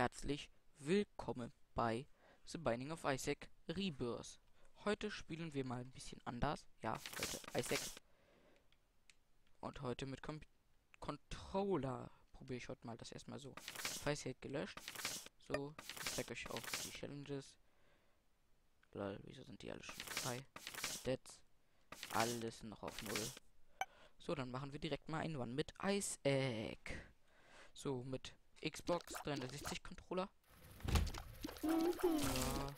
herzlich willkommen bei The Binding of Isaac Rebirth. Heute spielen wir mal ein bisschen anders. Ja, heute Isaac. Und heute mit Controller. Probiere ich heute mal das erstmal so. Isaac gelöscht. So, ich zeige euch auch die Challenges. Lol, wieso sind die alle schon frei? Stats. Alles noch auf Null. So, dann machen wir direkt mal einen One mit Isaac. So, mit Xbox 360 Controller. Ja.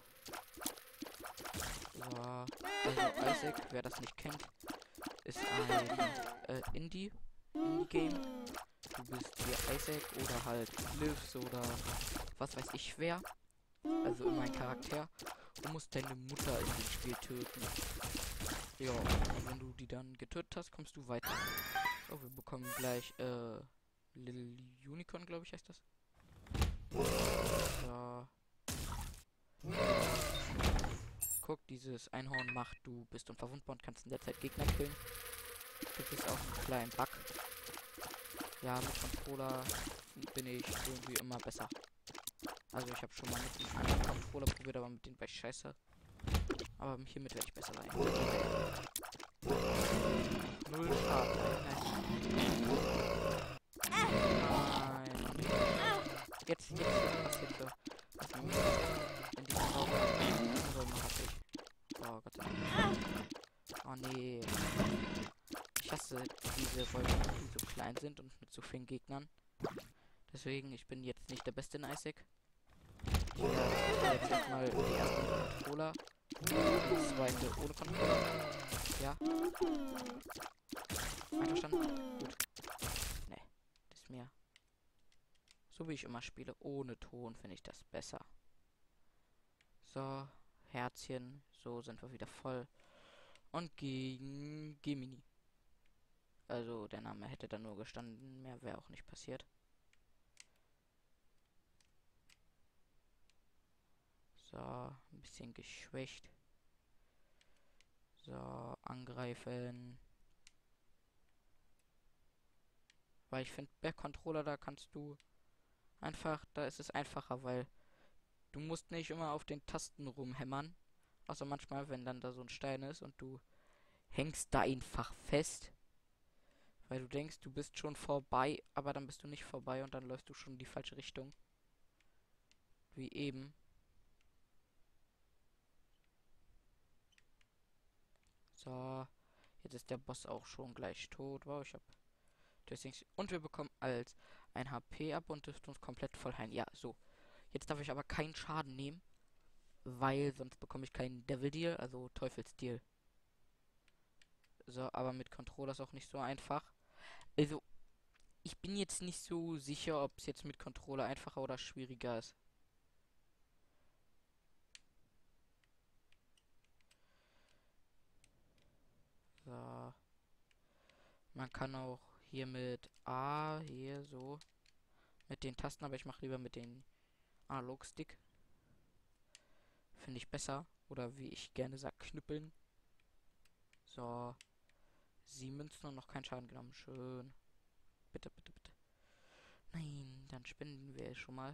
So. Also Isaac, wer das nicht kennt, ist ein Indie-Game. Du bist hier Isaac oder halt Cliffs oder was weiß ich wer. Also immer ein Charakter. Du musst deine Mutter in dem Spiel töten. Ja, und wenn du die dann getötet hast, kommst du weiter. Oh, wir bekommen gleich Little Unicorn, glaube ich, heißt das. So. Guck, dieses Einhorn macht, du bist unverwundbar und kannst in der Zeit Gegner killen. Gibt es auch einen kleinen Bug. Ja, mit Controller bin ich irgendwie immer besser. Also ich habe schon mal mit einem anderen Controller probiert, aber mit denen war ich scheiße. Aber hiermit werde ich besser sein. Null Schaden. Nein. Jetzt passiert so. Also, wenn die Frau oh Gott sei Dank. Oh nee. Ich hasse diese Wolken, die so klein sind und mit so vielen Gegnern. Deswegen, ich bin jetzt nicht der Beste in Isaac. Ich werde jetzt erstmal die erste mit Controller. Die zweite ohne Controller. Ja. Einverstanden? Gut. Nee. Das ist mir. So wie ich immer spiele. Ohne Ton finde ich das besser. So. Herzchen. So sind wir wieder voll. Und gegen Gemini. Also der Name hätte dann nur gestanden. Mehr wäre auch nicht passiert. So. Ein bisschen geschwächt. So. Angreifen. Weil ich finde, bei Controller, da kannst du einfach, da ist es einfacher, weil du musst nicht immer auf den Tasten rumhämmern. Außer manchmal, wenn dann da so ein Stein ist und du hängst da einfach fest. Weil du denkst, du bist schon vorbei, aber dann bist du nicht vorbei und dann läufst du schon in die falsche Richtung. Wie eben. So. Jetzt ist der Boss auch schon gleich tot. Wow, ich hab und wir bekommen als ein HP ab und dürfen uns komplett voll heilen. Ja, so. Jetzt darf ich aber keinen Schaden nehmen, weil sonst bekomme ich keinen Devil Deal, also Teufelsdeal. So, aber mit Controller ist auch nicht so einfach. Also, ich bin jetzt nicht so sicher, ob es jetzt mit Controller einfacher oder schwieriger ist. So. Man kann auch hier mit A, hier so, mit den Tasten, aber ich mache lieber mit den Analogstick. Finde ich besser. Oder wie ich gerne sage, knüppeln. So. 7 Münzen und noch keinen Schaden genommen. Schön. Bitte, bitte, bitte. Nein, dann spenden wir schon mal.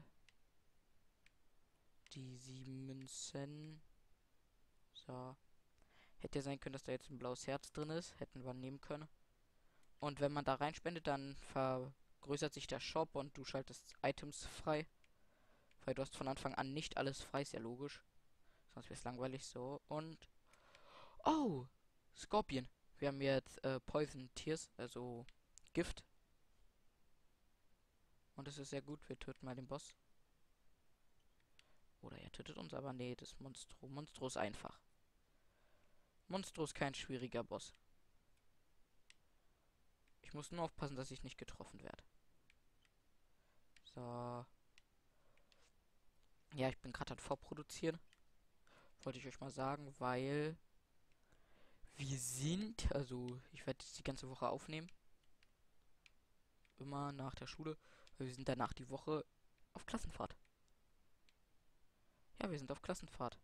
Die 7 Münzen. So. Hätte ja sein können, dass da jetzt ein blaues Herz drin ist. Hätten wir nehmen können. Und wenn man da reinspendet, dann vergrößert sich der Shop und du schaltest Items frei. Weil du hast von Anfang an nicht alles frei, ist ja logisch. Sonst wäre es langweilig so. Und. Oh! Scorpion. Wir haben jetzt Poison Tears, also Gift. Und das ist sehr gut. Wir töten mal den Boss. Oder er tötet uns, aber nee, das Monstro. Monstro ist einfach. Monstro ist kein schwieriger Boss. Ich muss nur aufpassen, dass ich nicht getroffen werde. So. Ja, ich bin gerade am Vorproduzieren. Wollte ich euch mal sagen, weil wir sind, also ich werde jetzt die ganze Woche aufnehmen. Immer nach der Schule. Weil wir sind danach die Woche auf Klassenfahrt. Ja, wir sind auf Klassenfahrt.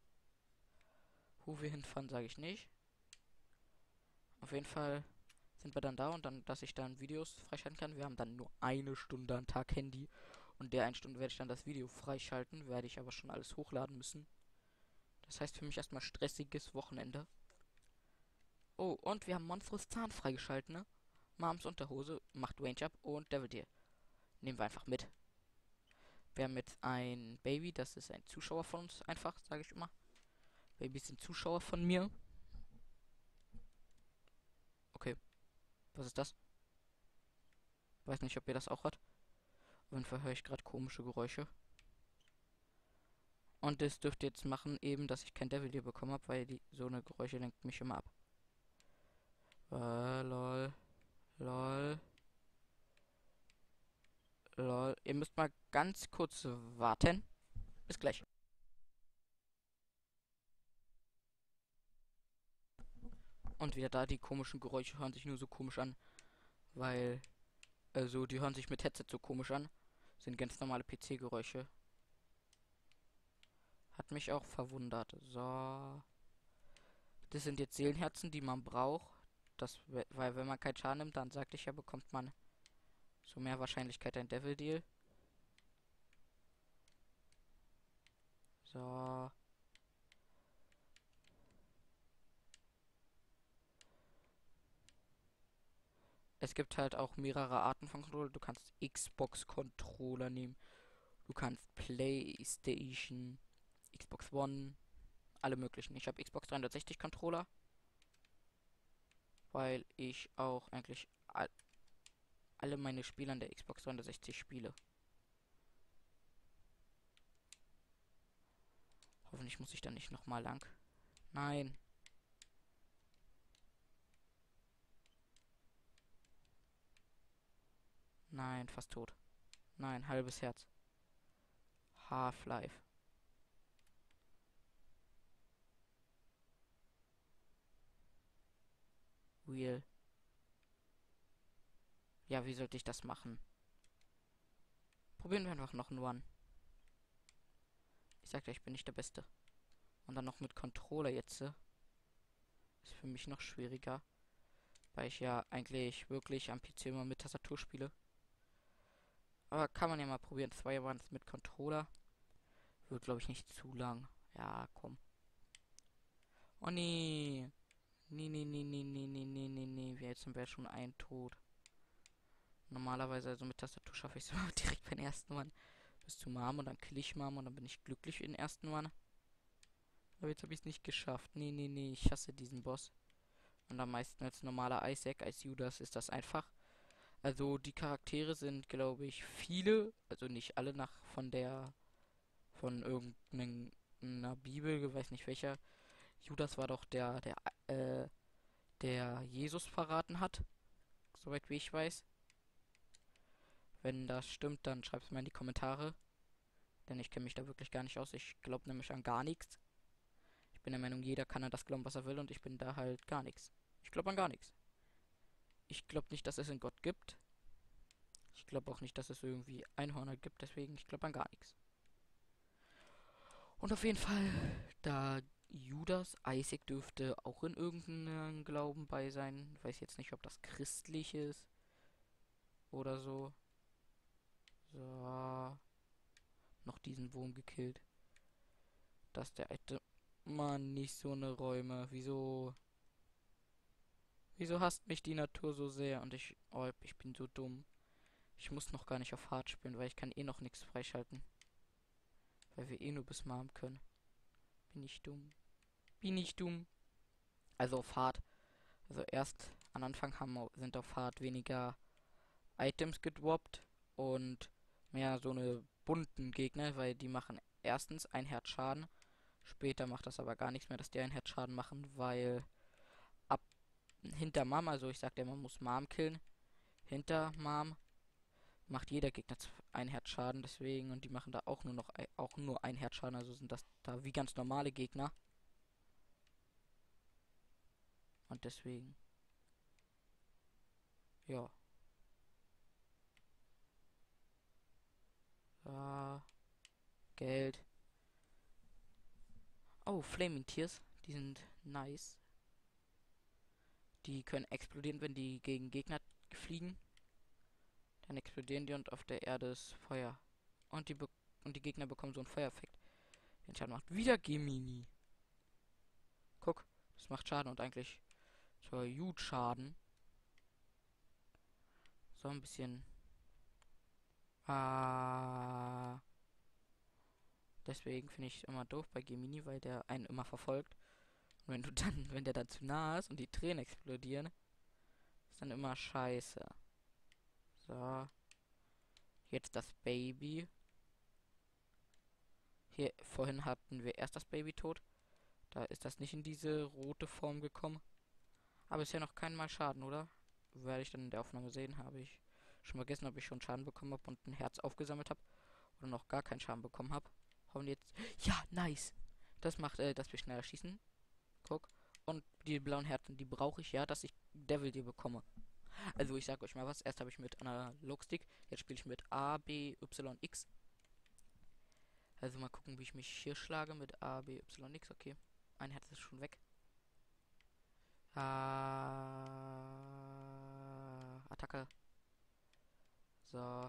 Wo wir hinfahren, sage ich nicht. Auf jeden Fall sind wir dann da und dann, dass ich dann Videos freischalten kann. Wir haben dann nur eine Stunde am Tag Handy. Und der 1 Stunde werde ich dann das Video freischalten, werde ich aber schon alles hochladen müssen. Das heißt für mich erstmal stressiges Wochenende. Oh, und wir haben Monstrous Zahn freigeschaltet, ne? Moms Unterhose macht Range Up und Devil Deal. Nehmen wir einfach mit. Wir haben jetzt ein Baby, das ist ein Zuschauer von uns, einfach, sage ich immer. Babys sind Zuschauer von mir. Okay, was ist das? Weiß nicht, ob ihr das auch hört. Auf jeden Fall höre ich gerade komische Geräusche. Und das dürfte jetzt machen, eben, dass ich kein Devil Deal bekommen habe, weil so eine Geräusche lenkt mich immer ab. Lol. Lol. Lol. Ihr müsst mal ganz kurz warten. Bis gleich. Und wieder da, die komischen Geräusche hören sich nur so komisch an, weil, also die hören sich mit Headset so komisch an. Sind ganz normale PC-Geräusche. Hat mich auch verwundert. So. Das sind jetzt Seelenherzen, die man braucht. Weil wenn man keinen Schaden nimmt, dann sagte ich ja, bekommt man so mehr Wahrscheinlichkeit ein Devil Deal. So. Es gibt halt auch mehrere Arten von Controller. Du kannst Xbox-Controller nehmen. Du kannst PlayStation, Xbox One, alle möglichen. Ich habe Xbox 360 Controller, weil ich auch eigentlich alle meine Spiele an der Xbox 360 spiele. Hoffentlich muss ich dann nicht nochmal lang. Nein. Nein, fast tot. Nein, halbes Herz. Half-Life. Real. Ja, wie sollte ich das machen? Probieren wir einfach noch einen One. Ich sagte, ich bin nicht der Beste. Und dann noch mit Controller jetzt. Ist für mich noch schwieriger. Weil ich ja eigentlich wirklich am PC immer mit Tastatur spiele. Aber kann man ja mal probieren. 2 Ones mit Controller. Wird, glaube ich, nicht zu lang. Ja, komm. Oh nee. Nee, nee, nee, nee, nee, nee, nee, nee, nee. Jetzt sind wir schon ein Tod. Normalerweise, also mit Tastatur schaffe ich es immer direkt beim ersten One. Bis zu Mom und dann kill ich Mom und dann bin ich glücklich in den ersten One. Aber jetzt habe ich es nicht geschafft. Nee, nee, nee, ich hasse diesen Boss. Und am meisten als normaler Isaac, als Judas ist das einfach. Also die Charaktere sind, glaube ich, viele, also nicht alle von irgendeiner Bibel, weiß nicht welcher. Judas war doch der Jesus verraten hat, soweit wie ich weiß. Wenn das stimmt, dann schreibt es mal in die Kommentare, denn ich kenne mich da wirklich gar nicht aus. Ich glaube nämlich an gar nichts. Ich bin der Meinung, jeder kann an das glauben, was er will, und ich bin da halt gar nichts. Ich glaube an gar nichts. Ich glaube nicht, dass es einen Gott gibt. Ich glaube auch nicht, dass es irgendwie Einhörner gibt, deswegen ich glaube an gar nichts. Und auf jeden Fall, da Judas, Isaac dürfte auch in irgendeinem Glauben bei sein. Weiß jetzt nicht, ob das christlich ist oder so. So, noch diesen Wurm gekillt. Dass der alte Mann, nicht so eine Räume. Wieso hasst mich die Natur so sehr? Und ich bin so dumm. Ich muss noch gar nicht auf Hard spielen, weil ich kann eh noch nichts freischalten. Weil wir eh nur bis Mom können. Bin ich dumm. Bin ich dumm. Also auf Hard. Also erst am Anfang sind auf Hard weniger Items gedroppt und mehr so eine bunten Gegner, weil die machen erstens ein Herz Schaden. Später macht das aber gar nichts mehr, dass die ein Herz Schaden machen, weil ab hinter Mom, also ich sagte, man muss Mom killen. Hinter Mom macht jeder Gegner ein Herz Schaden, deswegen, und die machen da auch nur ein Herz Schaden, also sind das da wie ganz normale Gegner. Und deswegen, ja. Geld. Oh, Flaming Tears. Die sind nice. Die können explodieren, wenn die gegen Gegner fliegen. Dann explodieren die und auf der Erde ist Feuer. Und die Gegner bekommen so einen Feuereffekt. Den Schaden macht wieder Gemini. Guck, das macht Schaden und eigentlich so gut Schaden. So ein bisschen. Deswegen finde ich immer doof bei Gemini, weil der einen immer verfolgt. Und wenn du dann, wenn der dann zu nah ist und die Tränen explodieren, ist dann immer scheiße. So. Jetzt das Baby. Hier, vorhin hatten wir erst das Baby tot. Da ist das nicht in diese rote Form gekommen. Aber ist ja noch kein Mal Schaden, oder? Werde ich dann in der Aufnahme sehen. Habe ich schon vergessen, ob ich schon Schaden bekommen habe und ein Herz aufgesammelt habe. Oder noch gar keinen Schaden bekommen habe. Hauen jetzt. Ja, nice. Das macht, dass wir schneller schießen. Guck. Und die blauen Herzen, die brauche ich ja, dass ich Devil dir bekomme. Also ich sag euch mal was. Erst habe ich mit Analogstick. Jetzt spiele ich mit A, B, Y, X. Also mal gucken, wie ich mich hier schlage mit A, B, Y, X. Okay. Ein Herz ist schon weg. Attacke. So.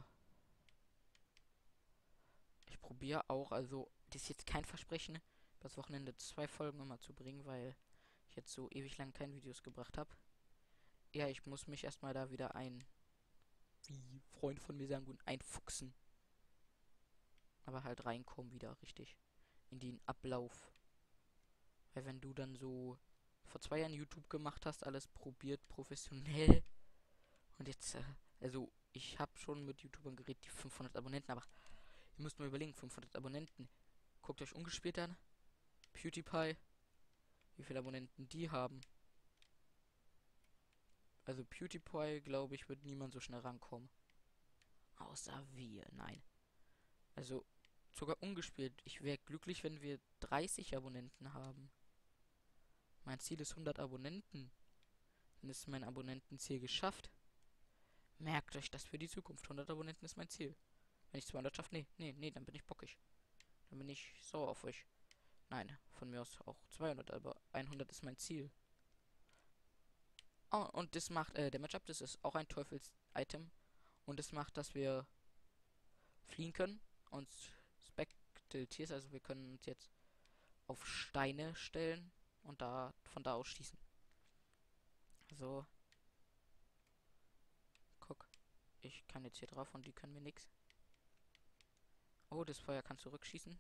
Ich probiere auch, also, das ist jetzt kein Versprechen, das Wochenende 2 Folgen immer zu bringen, weil ich jetzt so ewig lang keine Videos gebracht habe. Ja, ich muss mich erstmal da wieder wie Freunde von mir sagen würden, einfuchsen. Aber halt reinkommen wieder, richtig. In den Ablauf. Weil wenn du dann so vor 2 Jahren YouTube gemacht hast, alles probiert, professionell. Und jetzt, also, ich habe schon mit YouTubern geredet, die 500 Abonnenten, aber ihr müsst mal überlegen, 500 Abonnenten. Guckt euch ungespielt an. PewDiePie, wie viele Abonnenten die haben. Also PewDiePie, glaube ich, wird niemand so schnell rankommen. Außer wir, nein. Also sogar ungespielt. Ich wäre glücklich, wenn wir 30 Abonnenten haben. Mein Ziel ist 100 Abonnenten. Dann ist mein Abonnentenziel geschafft. Merkt euch das für die Zukunft. 100 Abonnenten ist mein Ziel. Wenn ich 200 schaffe, nee, dann bin ich bockig. Dann bin ich sauer auf euch. Nein, von mir aus auch 200, aber 100 ist mein Ziel. Oh, und das macht, der Matchup, das ist auch ein Teufels-Item. Und das macht, dass wir fliehen können. Und Spectral Tiers, also wir können uns jetzt auf Steine stellen und von da aus schießen. So. Guck. Ich kann jetzt hier drauf und die können mir nichts. Oh, das Feuer kann zurückschießen.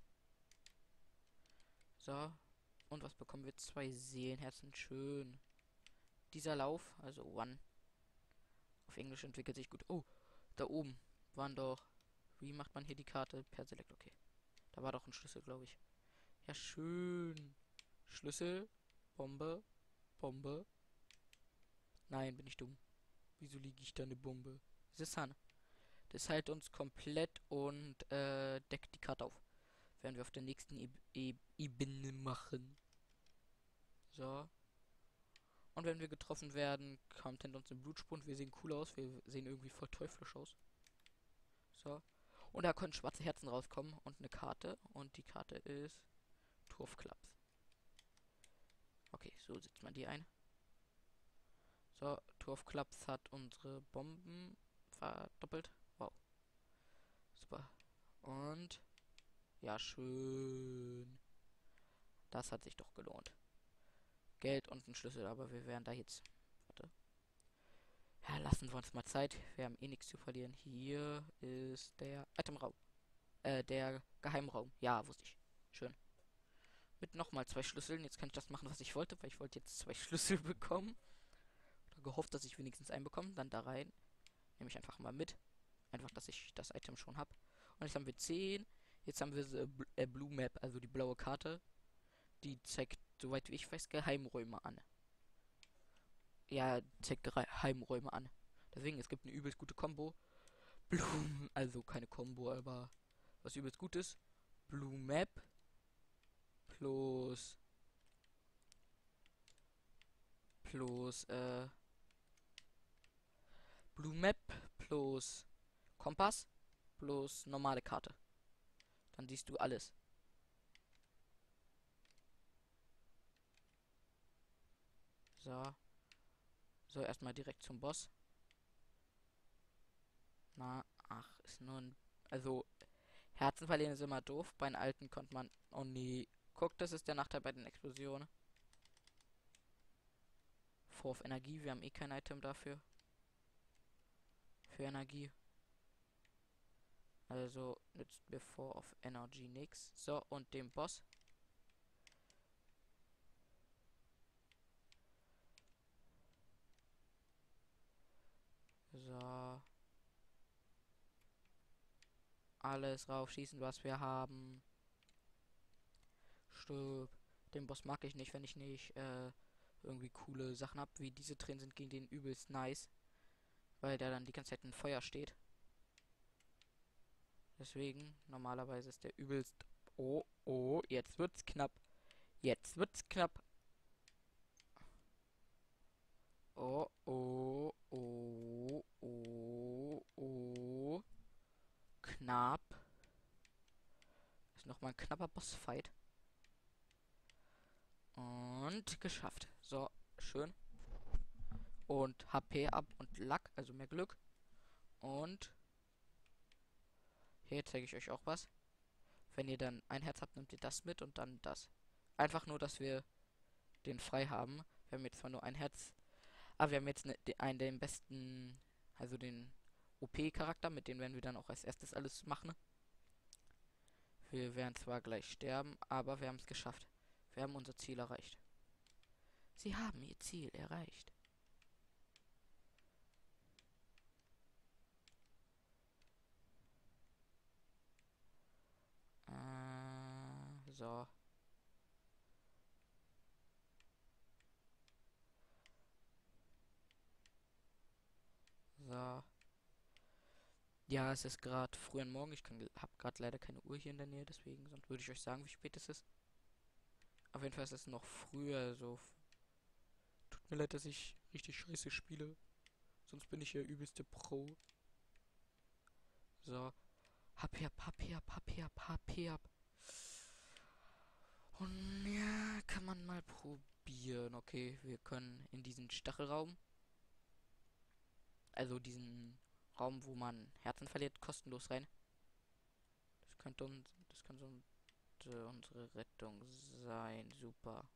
So. Und was bekommen wir? 2 Seelenherzen. Schön. Dieser Lauf, also One, auf Englisch entwickelt sich gut. Oh, da oben waren doch. Wie macht man hier die Karte? Per Select, okay. Da war doch ein Schlüssel, glaube ich. Ja, schön. Schlüssel. Bombe. Bombe. Nein, bin ich dumm. Wieso liege ich da eine Bombe? Sissan. Das heilt uns komplett und deckt die Karte auf. Werden wir auf der nächsten Ebene machen. So. Und wenn wir getroffen werden, kommt hinter uns ein Blutspur. Wir sehen cool aus. Wir sehen irgendwie voll teuflisch aus. So. Und da können schwarze Herzen rauskommen und eine Karte. Und die Karte ist Tour of Clubs. Okay, so setzt man die ein. So, Tour of Clubs hat unsere Bomben verdoppelt. Wow. Super. Und ja, schön. Das hat sich doch gelohnt. Geld und ein Schlüssel, aber wir werden da jetzt. Warte. Ja, lassen wir uns mal Zeit. Wir haben eh nichts zu verlieren. Hier ist der Itemraum. Der Geheimraum. Ja, wusste ich. Schön. Mit nochmal 2 Schlüsseln. Jetzt kann ich das machen, was ich wollte, weil ich wollte jetzt 2 Schlüssel bekommen. Oder gehofft, dass ich wenigstens einen bekomme. Dann da rein. Nehme ich einfach mal mit. Einfach, dass ich das Item schon habe. Und jetzt haben wir 10. Jetzt haben wir die Blue Map, also die blaue Karte. Die zeigt, soweit wie ich weiß, Geheimräume an. Ja, zeigt Geheimräume an. Deswegen, es gibt eine übelst gute Combo. Blue, also keine Combo, aber was übelst gut ist. Blue Map plus Blue Map plus Kompass plus normale Karte. Dann siehst du alles. So. So, erstmal direkt zum Boss. Na, ach, ist nur ein. Also, Herzen verlieren ist immer doof. Bei den alten konnte man... Oh nee. Guck, das ist der Nachteil bei den Explosionen. Vor auf Energie. Wir haben eh kein Item dafür. Für Energie. Also nützt mir vor auf Energy nix. So, und dem Boss. So. Alles raufschießen, was wir haben. Stirb. Den Boss mag ich nicht, wenn ich nicht irgendwie coole Sachen habe, wie diese drin sind gegen den übelst nice. Weil der dann die ganze Zeit in Feuer steht. Deswegen, normalerweise ist der übelst... Oh, oh, jetzt wird's knapp. Jetzt wird's knapp. Oh, oh, oh, oh, oh. Knapp. Ist nochmal ein knapper Bossfight. Und geschafft. So, schön. Und HP ab und Lack, also mehr Glück. Und hier zeige ich euch auch was. Wenn ihr dann ein Herz habt, nehmt ihr das mit und dann das. Einfach nur, dass wir den frei haben. Wir haben jetzt zwar nur ein Herz, aber wir haben jetzt einen der besten, also den OP-Charakter, mit dem werden wir dann auch als erstes alles machen. Wir werden zwar gleich sterben, aber wir haben es geschafft. Wir haben unser Ziel erreicht. Sie haben ihr Ziel erreicht. So. So. Ja, es ist gerade früh am Morgen. Ich habe gerade leider keine Uhr hier in der Nähe, deswegen, sonst würde ich euch sagen, wie spät es ist. Auf jeden Fall ist es noch früher, also tut mir leid, dass ich richtig scheiße spiele. Sonst bin ich ja übelste Pro. So. HP ab, HP ab, HP ab, HP ab. Und ja, kann man mal probieren. Okay, wir können in diesen Stachelraum. Also diesen Raum, wo man Herzen verliert, kostenlos rein. Das könnte unsere Rettung sein. Super.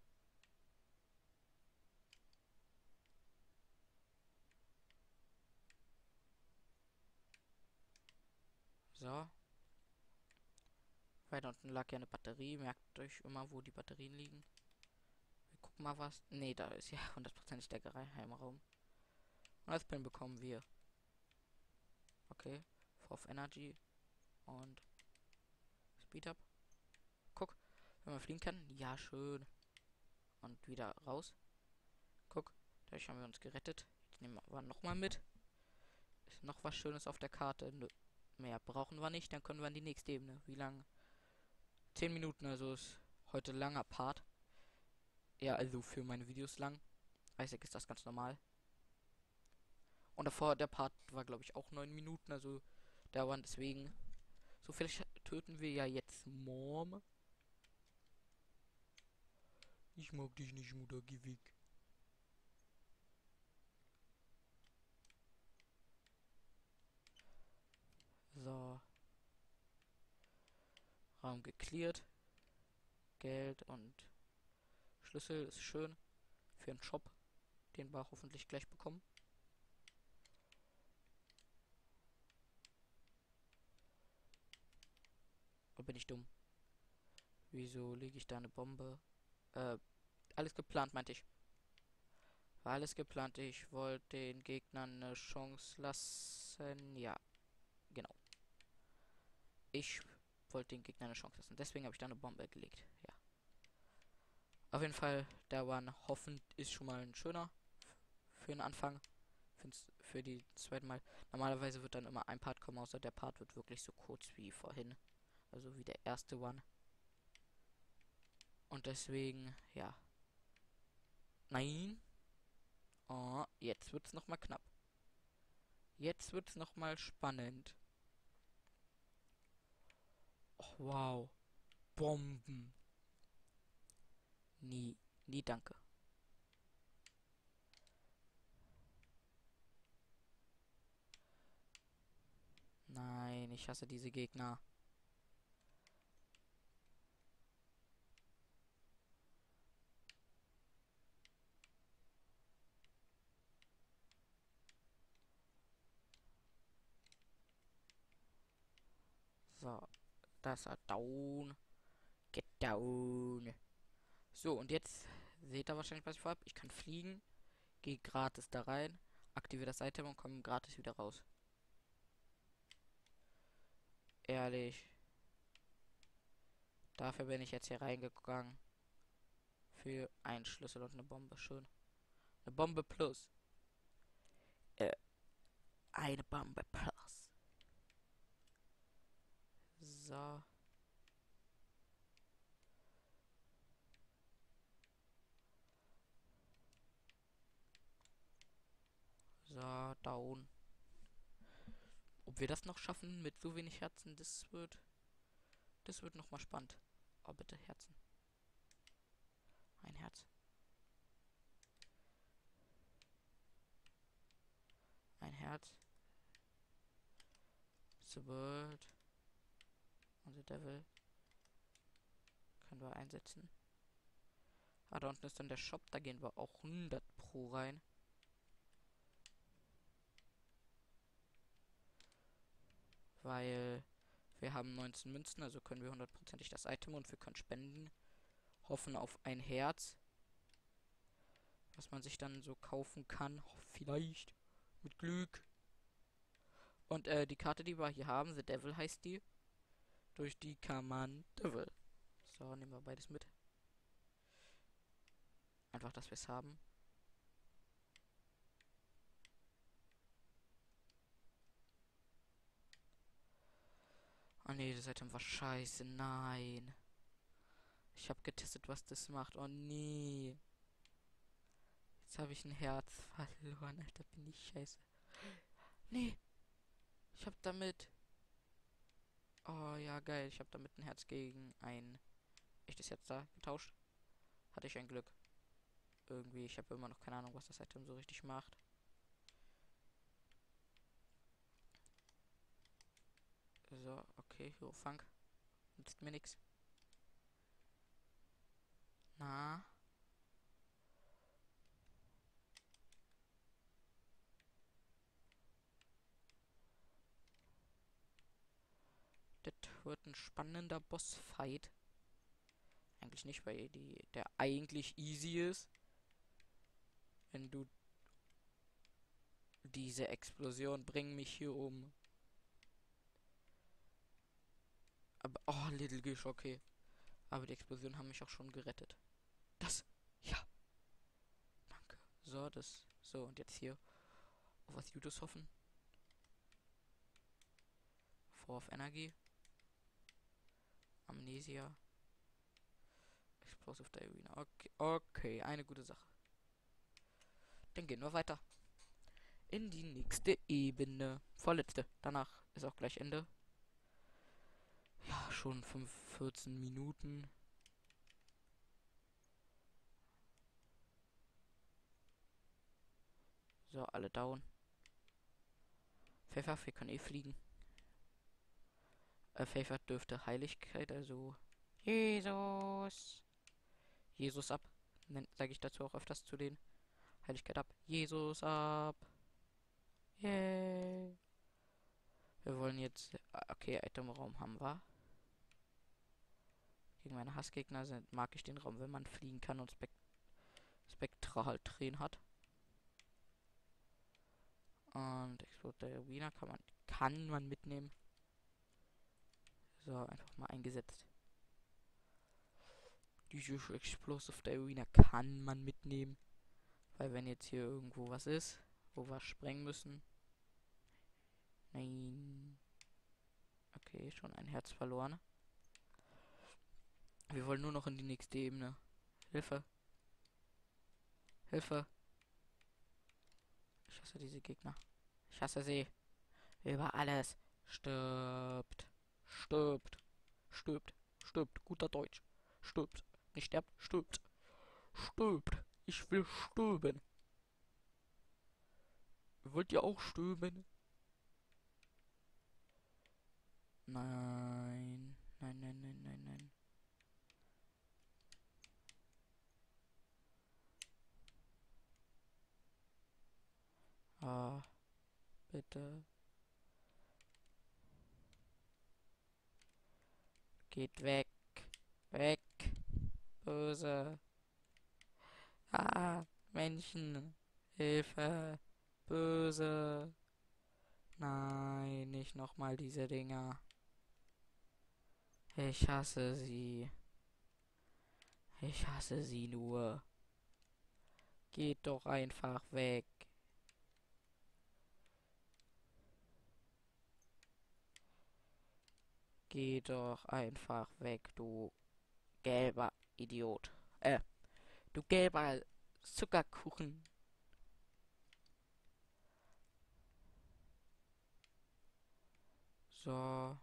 So. Weiter unten lag ja eine Batterie. Merkt euch immer, wo die Batterien liegen. Wir gucken mal was. Ne, da ist ja 100% der Geheimraum. Und als Pin bekommen wir. Okay. Fourth Energy. Und Speed Up. Guck. Wenn man fliegen kann. Ja, schön. Und wieder raus. Guck. Dadurch haben wir uns gerettet. Jetzt nehmen wir nochmal mit. Ist noch was Schönes auf der Karte. Nö. Mehr brauchen wir nicht. Dann können wir in die nächste Ebene. Wie lang? 10 Minuten. Also ist heute langer Part. Ja, also für meine Videos lang. Isaac ist das ganz normal. Und davor, der Part war, glaube ich, auch 9 Minuten. Also da waren deswegen. So, vielleicht töten wir ja jetzt Mom. Ich mag dich nicht, Mutter, geh weg. So. Raum geklärt. Geld und Schlüssel ist schön. Für einen Shop. Den wir hoffentlich gleich bekommen. Oder bin ich dumm? Wieso lege ich da eine Bombe? Alles geplant, meinte ich. War alles geplant. Ich wollte den Gegnern eine Chance lassen. Ja, genau. Ich wollte den Gegnern eine Chance lassen. Deswegen habe ich da eine Bombe gelegt. Ja. Auf jeden Fall, der One hoffend ist schon mal ein schöner für den Anfang. Für die zweite Mal. Normalerweise wird dann immer ein Part kommen, außer der Part wird wirklich so kurz wie vorhin. Also wie der erste One. Und deswegen, ja. Nein. Oh, jetzt wird's noch mal knapp. Jetzt wird's noch mal spannend. Oh, wow. Bomben. Nie. Nie danke. Nein, ich hasse diese Gegner. So, da ist er down. Get down. So, und jetzt seht ihr wahrscheinlich, was ich vorhab. Ich kann fliegen, gehe gratis da rein, aktiviere das Item und komme gratis wieder raus. Ehrlich. Dafür bin ich jetzt hier reingegangen. Für einen Schlüssel und eine Bombe. Schön. Eine Bombe plus. Eine Bombe plus. So. So, down. Ob wir das noch schaffen mit so wenig Herzen, das wird noch mal spannend. Oh, bitte Herzen. Ein Herz. Ein Herz. The World. Und The Devil. Können wir einsetzen. Ah, da unten ist dann der Shop. Da gehen wir auch 100 pro rein. Weil wir haben 19 Münzen, also können wir hundertprozentig das Item und wir können spenden. Hoffen auf ein Herz. Was man sich dann so kaufen kann. Vielleicht. Mit Glück. Und die Karte, die wir hier haben, The Devil heißt die. Durch die kann man Devil. So, nehmen wir beides mit. Einfach, dass wir es haben. Oh nee, das Item war scheiße. Nein. Ich habe getestet, was das macht. Oh nee. Jetzt habe ich ein Herz verloren. Alter, bin ich scheiße. Nee. Ich habe damit... Oh ja, geil. Ich habe damit ein Herz gegen ein echtes Herz da getauscht. Hatte ich ein Glück. Irgendwie, ich habe immer noch keine Ahnung, was das Item so richtig macht. So, okay, Hierophant. Nützt mir nix. Na. Das wird ein spannender Bossfight. Eigentlich nicht, weil der eigentlich easy ist. Wenn du diese Explosion bringen mich hier um. Aber, oh, Little Gish, okay. Aber die Explosionen haben mich auch schon gerettet. Das, ja. Danke. So, so, und jetzt hier auf was Judas hoffen. Four of Energy. Amnesia. Explosive Diarrhea. Okay, okay, eine gute Sache. Dann gehen wir weiter. In die nächste Ebene. Vorletzte. Danach ist auch gleich Ende. Ja, schon 14 Minuten. So, alle down. Pfeffer, wir können eh fliegen. Pfeffer dürfte Heiligkeit, also Jesus. Jesus ab. Sage ich dazu auch öfters zu denen. Heiligkeit ab. Jesus ab. Yay. Wir wollen jetzt... Okay, Itemraum haben wir. Gegen meine Hassgegner mag ich den Raum, wenn man fliegen kann und Spektral drehen hat. Und Explode Arena kann man mitnehmen. So, einfach mal eingesetzt. Diese Explosive Arena kann man mitnehmen. Weil wenn jetzt hier irgendwo was ist, wo wir sprengen müssen. Nein. Okay, schon ein Herz verloren. Wir wollen nur noch in die nächste Ebene. Hilfe. Hilfe. Ich hasse diese Gegner. Ich hasse sie. Über alles. Stirbt. Stirbt. Stirbt. Stirbt. Guter Deutsch. Stirbt. Nicht sterbt. Stirbt. Stirbt. Ich will stirben. Wollt ihr auch stirben? Nein. Nein, nein, nein, nein, nein. Ah, bitte. Geht weg. Weg. Böse. Ah, Menschen. Hilfe. Böse. Nein, nicht nochmal diese Dinger. Ich hasse sie. Ich hasse sie nur. Geht doch einfach weg. Geh doch einfach weg, du gelber Idiot. Du gelber Zuckerkuchen. So.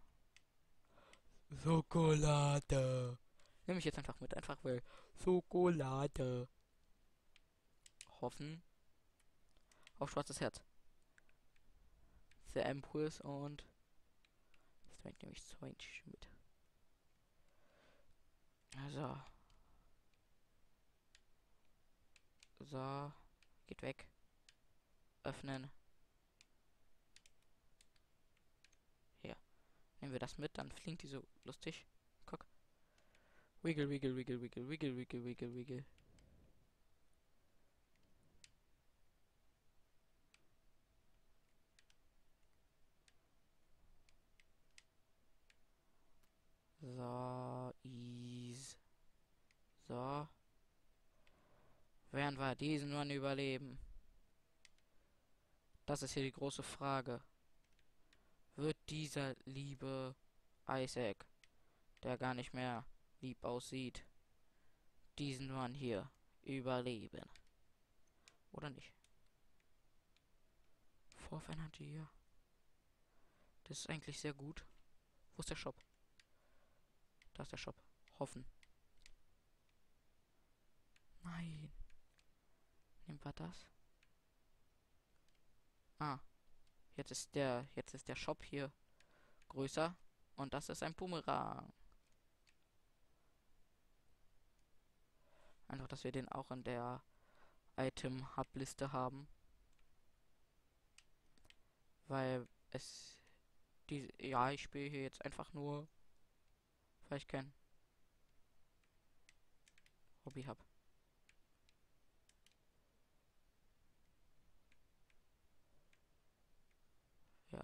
Schokolade. Nehme ich jetzt einfach mit, einfach weil. Schokolade. Hoffen auf schwarzes Herz. The Empress und. Das nehme ich 20 mit. Also. So. Geht weg. Öffnen. Hier. Nehmen wir das mit, dann fliegt die so lustig. Guck. Wiggle, wiggle, wiggle, wiggle, wiggle, wiggle, wiggle, wiggle. So, ease. So. Werden wir diesen Mann überleben? Das ist hier die große Frage. Wird dieser liebe Isaac, der gar nicht mehr lieb aussieht, diesen Mann hier überleben? Oder nicht? Fourth Energy, ja. Das ist eigentlich sehr gut. Wo ist der Shop? Da ist der Shop. Hoffen. Nein. Nehmen wir das? Ah. Jetzt ist der Shop hier größer. Und das ist ein Boomerang. Einfach, dass wir den auch in der Item-Hub-Liste haben. Weil es ja, ich spiele hier jetzt einfach nur, weil ich kein Hobby habe. Ja.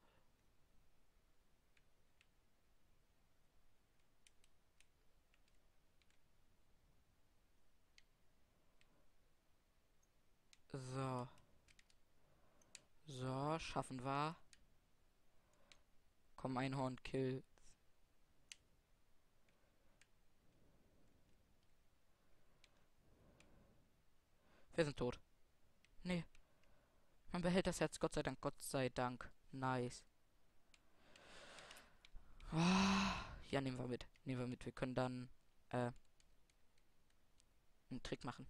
So. So, schaffen wir. Komm, Einhorn, kill. Wir sind tot. Nee. Man behält das Herz, Gott sei Dank, Gott sei Dank. Nice. Ah, ja, nehmen wir mit. Nehmen wir mit. Wir können dann einen Trick machen.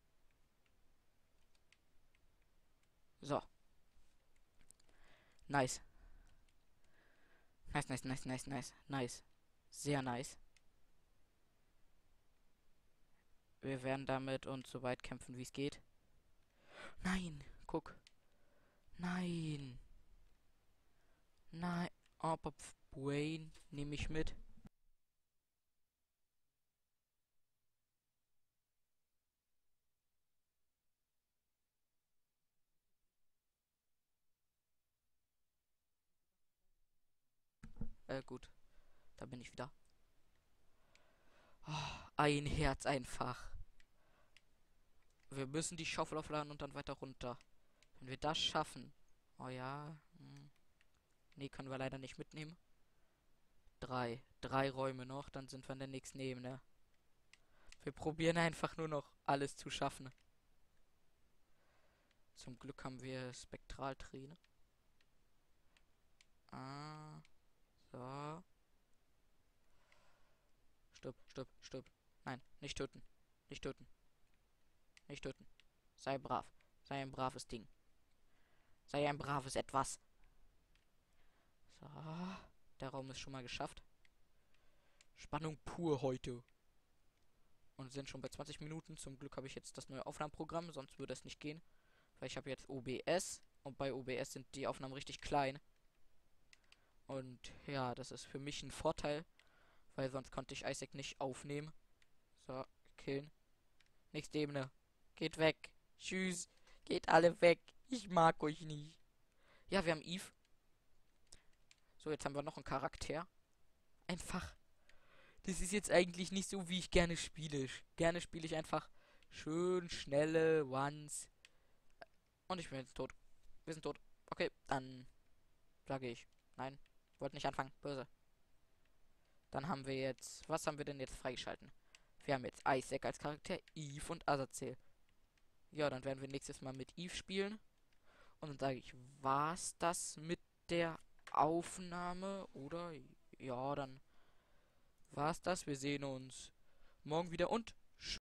So. Nice. Nice, nice, nice, nice, nice, nice. Sehr nice. Wir werden damit uns so weit kämpfen, wie es geht. Nein, guck. Nein. Nein. Aber Brain nehme ich mit. Gut. Da bin ich wieder. Oh, ein Herz einfach. Wir müssen die Schaufel aufladen und dann weiter runter. Wenn wir das schaffen. Oh ja. Nee, können wir leider nicht mitnehmen. Drei Räume noch, dann sind wir in der nächsten Ebene. Wir probieren einfach nur noch alles zu schaffen. Zum Glück haben wir Spektralträne. Ah. So. Stirb, stirb, stirb. Nein, nicht töten. Nicht töten. Nicht töten. Sei brav. Sei ein braves Ding. Sei ein braves Etwas. So. Der Raum ist schon mal geschafft. Spannung pur heute. Und sind schon bei 20 Minuten. Zum Glück habe ich jetzt das neue Aufnahmeprogramm, sonst würde es nicht gehen. Weil ich habe jetzt OBS. Und bei OBS sind die Aufnahmen richtig klein. Und ja, das ist für mich ein Vorteil. weil sonst konnte ich Isaac nicht aufnehmen. So, killen. Nächste Ebene. Geht weg. Tschüss. Geht alle weg. Ich mag euch nicht. Ja, wir haben Eve. So, jetzt haben wir noch einen Charakter. Einfach. Das ist jetzt eigentlich nicht so, wie ich gerne spiele. Gerne spiele ich einfach schön schnelle Ones. Und ich bin jetzt tot. Wir sind tot. Okay, dann sage ich. Nein, ich wollte nicht anfangen. Böse. Dann haben wir jetzt. Was haben wir denn jetzt freigeschalten? Wir haben jetzt Isaac als Charakter, Eve und Azazel. Ja, dann werden wir nächstes Mal mit Eve spielen. Und dann sage ich, war's das mit der Aufnahme? Oder? Ja, dann war's das. Wir sehen uns morgen wieder und